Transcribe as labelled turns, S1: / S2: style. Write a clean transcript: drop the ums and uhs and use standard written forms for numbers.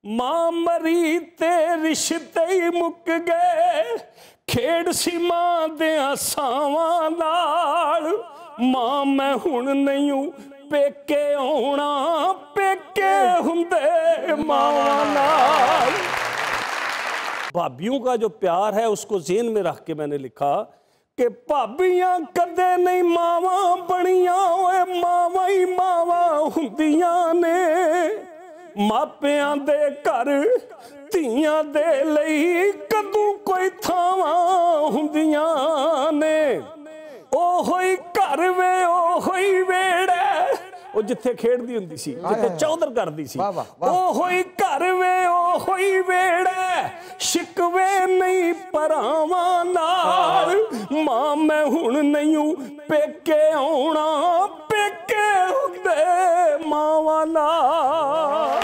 S1: मां मरी ते रिश्ते ही मुक गए, खेड़ सी मां दियां सावां नाल। मां मैं हुण नहीं पेके आउणा, पेके हुंदे मावां नाल। भाभियों का जो प्यार है उसको ज़हन में रख के मैंने लिखा कि भाभियां कदे नहीं मावां बनियां, ओए मावां ही मावां हुंदियां ने। मापियां दे घर धीयां दे लई कदों कोई थावां हुंदियां ने। ओहो ही घर वे ओहो ही वेड़ा, ਉਹ ਜਿੱਥੇ ਖੇਡਦੀ ਹੁੰਦੀ ਸੀ, ਜਿੱਥੇ ਚੌਧਰ ਕਰਦੀ ਸੀ, ਉਹੋ ਹੀ ਘਰ ਵੇ ਉਹੋ ਹੀ ਵੇੜਾ, ਸ਼ਿਕਵੇ ਨਹੀਂ ਭਰਾਵਾਂ ਨਾਲ। ਮਾਂ ਮੈਂ ਹੁਣ ਨਹੀਂ ਪੇਕੇ ਆਉਣਾ, ਪੇਕੇ ਹੁੰਦੇ ਮਾਵਾਂ ਨਾਲ।